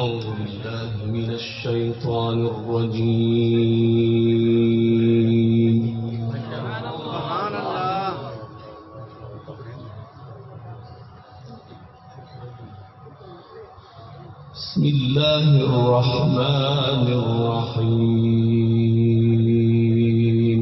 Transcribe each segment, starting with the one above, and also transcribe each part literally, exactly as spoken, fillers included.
أعوذ بالله من الشيطان الرجيم. سبحان الله. بسم الله الرحمن الرحيم.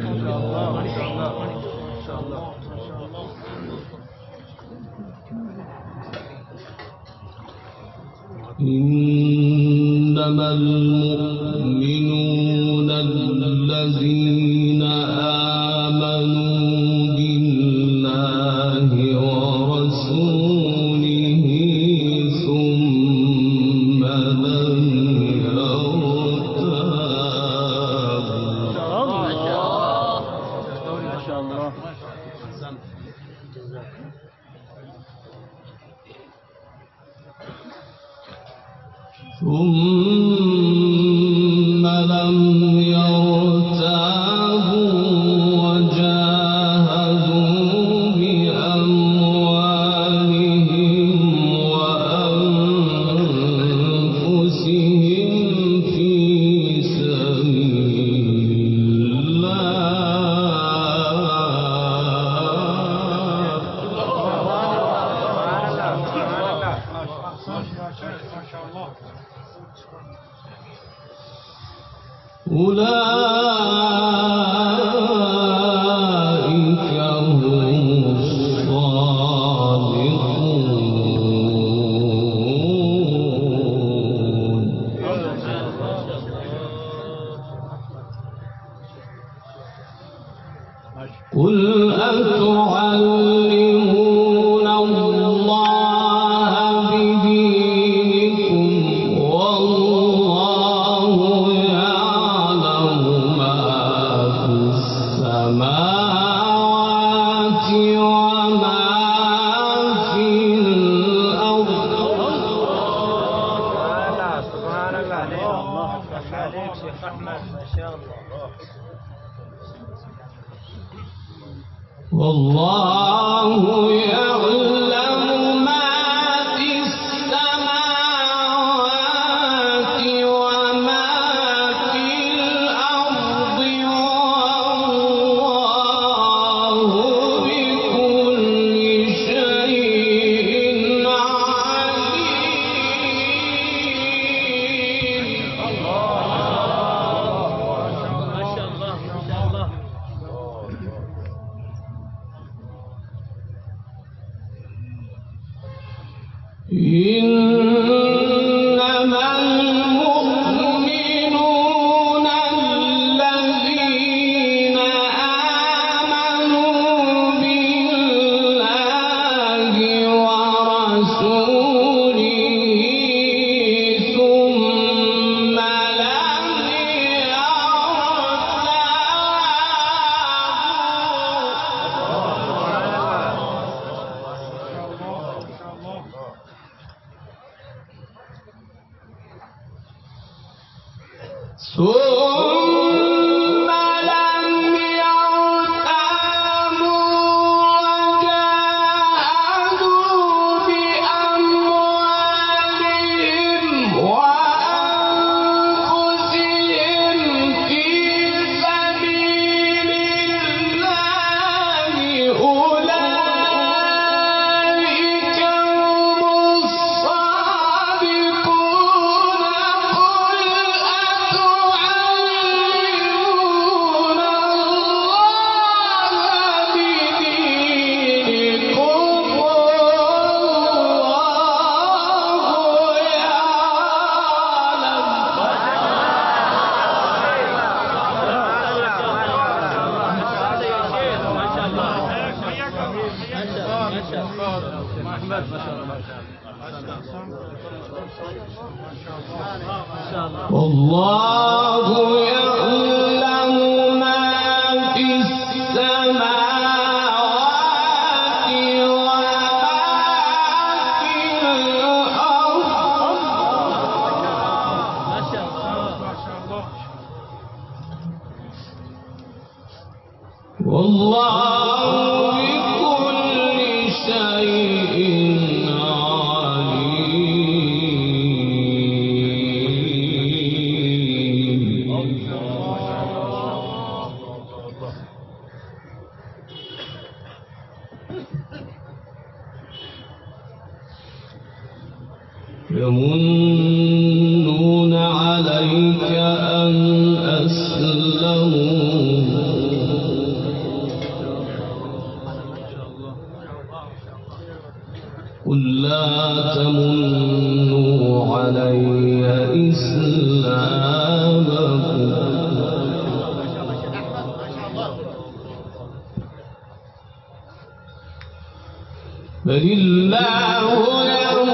إنما المؤمنون الذين آمنوا بالله ورسوله ثم لم يرتابوا. ما شاء الله. ثم لم يرتابوا وجاهدوا بأموالهم وأنفسهم في سبيل أولئك هم الصادقون. قل أتعلمون الله بدينكم والله يعلم ما في السماوات وما في الأرض. سبحان الله. الله عليك شيخ أحمد، ما شاء الله. والله يعلم ما في السماوات وما في الأرض والله بكل شيء عليم. ما شاء الله. ما شاء الله. إنما المؤمنون الذين آمنوا بالله ورسوله ثم لم ثم لم يرتابوا وجاهدوا بأموالهم وأنفسهم في سبيل الله أولئك هم الصادقون. قل أتعلمون الله بدينكم والله والله يعلم ما في السماوات وما في الأرض. ما شاء الله. والله بكل شيء عليم. يمنون عليك أن أسلموا قل لا تمنوا علي إسلامكم بل الله يمن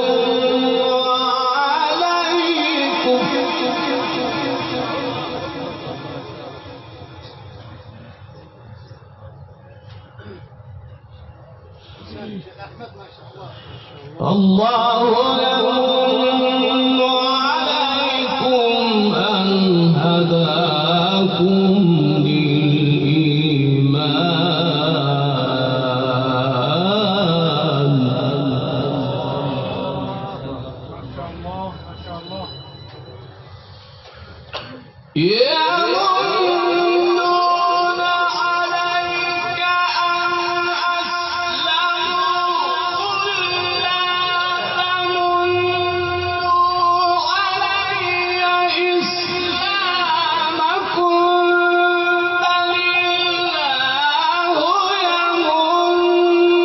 عليكم الله يمن عليكم أن هداكم للإيمان يمنون عليك أن أسلموا قل لا تمنوا علي إسلامكم بل الله يمن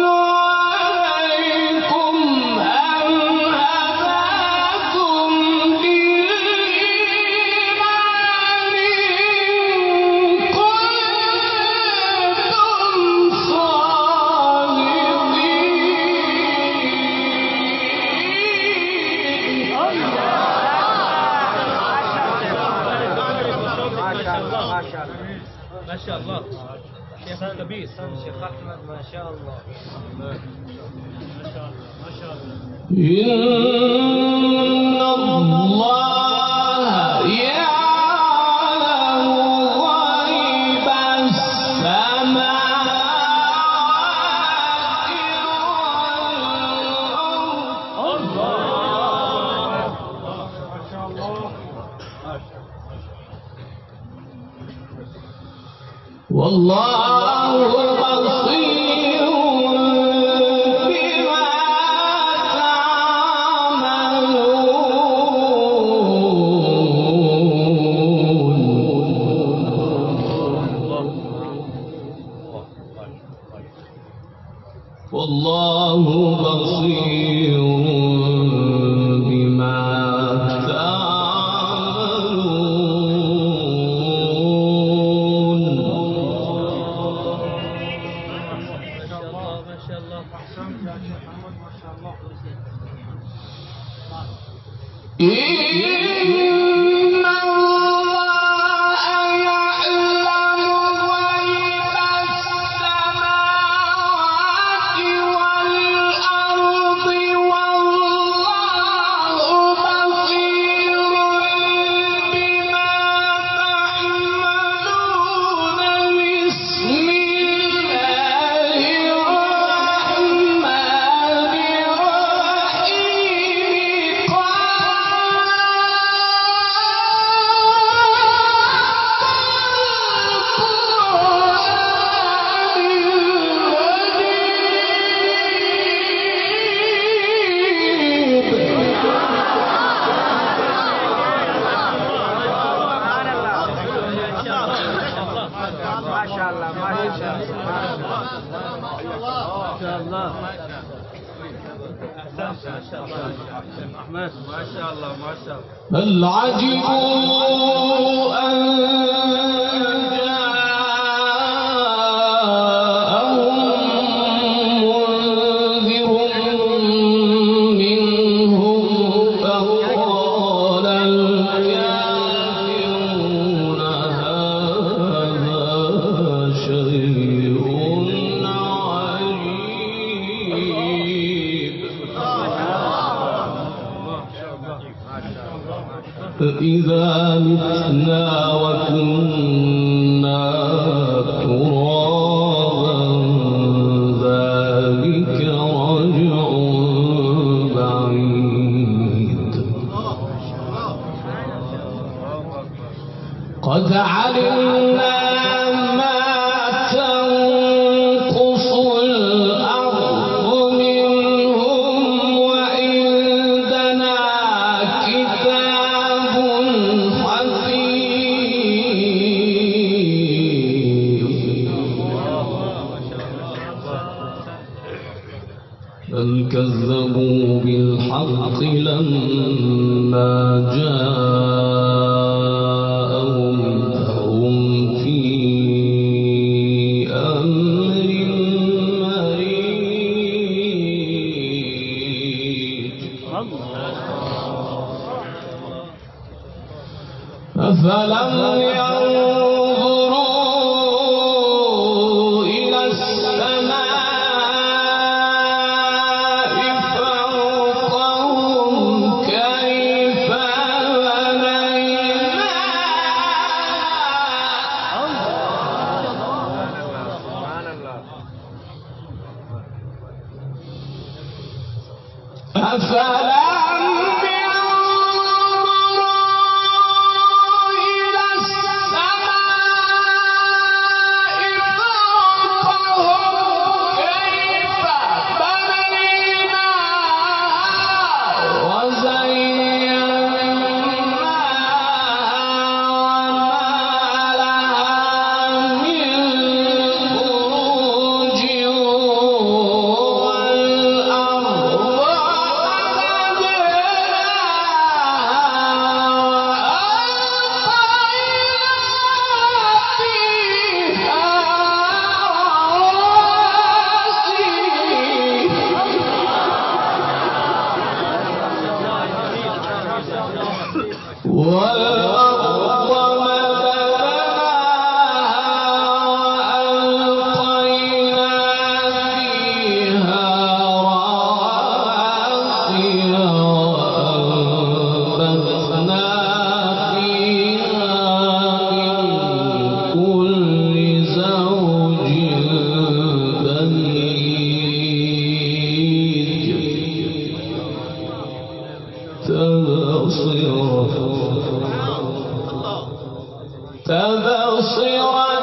عليكم أن هداكم للإيمان إن كنتم صادقين ما شاء الله شيخ كبير شيخ أحمد ما شاء الله ما شاء الله ما شاء الله إن الله يعلم غيب السماوات والله بصير بما تعملون والله بصير بما تعملون ما شاء الله أحسنت يا شيخ محمد ما شاء الله إن الله يعلم غيب السماوات والأرض والله بصير بما تعملون بسم الله الرحمن الرحيم ما شاء الله ما شاء الله ما شاء الله أحسنت ما شاء الله أحمد ما شاء الله ما شاء الله بل عجبوا أن جاءهم منذر منهم فقال الكافرون هذا شيء عجيب فإذا متنا وكنا ترابا ذلك رجع بعيد قد علمنا ما تنقص الأرض منهم وعندنا جاءهم فهم في أمر مريج أفلم ينظروا إلى السماء فوقهم كيف بنيناها أفلم والأرض مددناها وألقينا فيها رواسي وأنبتنا فيها من كل زوج بهيج تبصرة